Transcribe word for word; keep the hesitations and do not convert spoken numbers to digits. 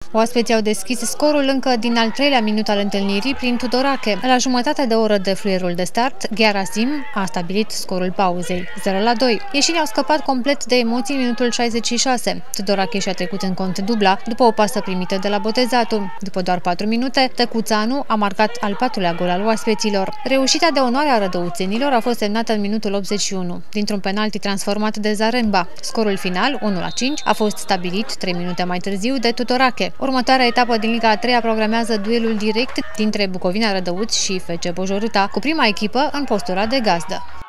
Oaspeții au deschis scorul încă din al treilea minut al întâlnirii prin Tudorache. La jumătate de oră de fluierul de start, Gherasim a stabilit scorul pauzei, zero la doi. Ieșenii au scăpat complet de emoții în minutul șaizeci și șase. Tudorache și-a trecut în cont dubla după o pasă primită de la Botezatu. După doar patru minute, Tăcuțanu a marcat al patrulea gol al oaspeților. Reușita de onoare a rădăuțenilor a fost semnată în minutul optzeci și unu, dintr-un penalti transformat de Zaremba. Scorul final, unu la cinci, a fost stabilit trei minute mai târziu de Tudorache. Următoarea etapă din Liga a treia programează duelul direct dintre Bucovina Rădăuți și F C Bojorâta, cu prima echipă în postura de gazdă.